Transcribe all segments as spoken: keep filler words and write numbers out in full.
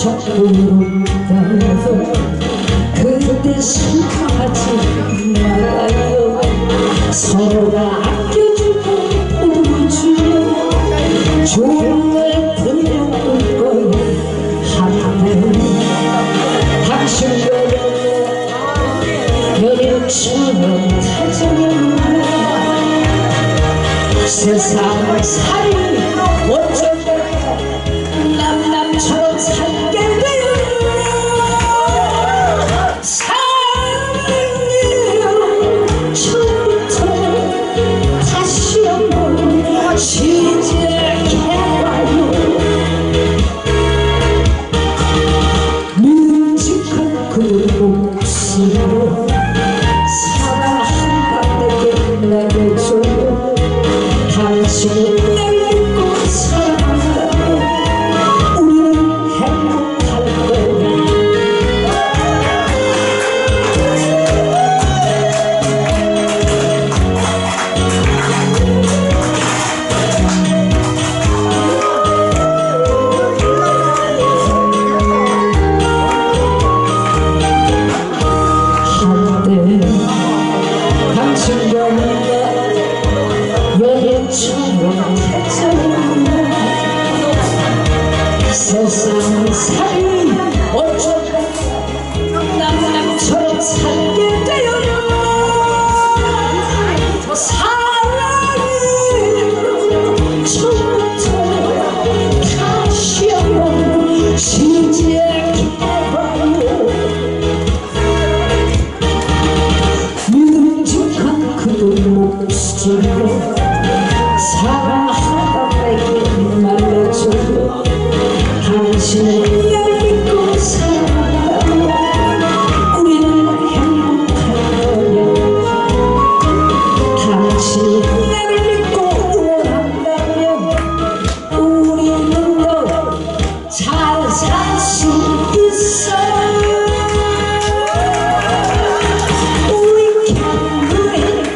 자꾸 따라서 그때 생각하지 말아요. 서로가 아껴주고 보여주면 좋은 날 분명 올 거야. 한때 당신과 여름처럼 찾아오는 세상 살이 어쩌다 남남처럼 살게 되어 사랑해요. 처음부터 다시 한번 시작해봐요. 묵직한 그 목소리로 사랑한다고 내게줘요. 당신을 날 믿고 사랑한다면 우리는 행복할 거야. 한때 당신과 여름처럼 찾아오는 세상 살이 어쩌다 남남처럼 살게 되어요. 사랑해요. 처음부터 다시 한번 시작해봐요. 묵직한 그 목소리로 사랑한다고 말해줘요. 당신을 날 믿고 사랑한다면 우리는 행복할 거야. 당신이 날 믿고 원한다면 우리는 더 잘 살 수 있어. We can do it.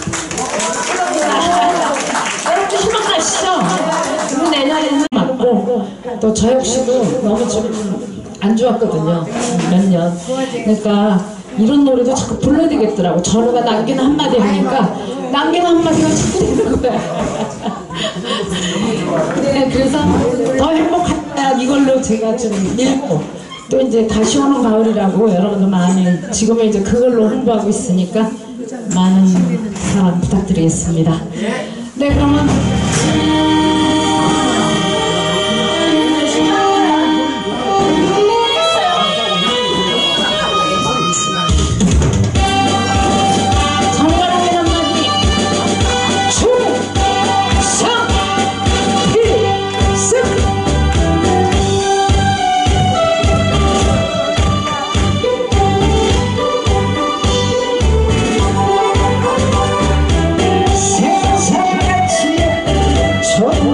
여러분들 희망나시죠? 내년에는 맞고 또 저 역시도 너무 좀 안 좋았거든요. 몇 년. 그러니까 이런 노래도 자꾸 불러야 되겠더라고. 전우가 남기는 한마디 하니까 남기는 한마디가 자꾸 되는 거야. 네, 그래서 더 행복하다 이걸로 제가 좀 읽고 또 이제 다시 오는 가을이라고 여러분들 많이 지금은 이제 그걸로 홍보하고 있으니까 많은 사랑 부탁드리겠습니다. 네, 그러면 저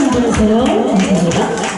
좋으세요. 감사합니다.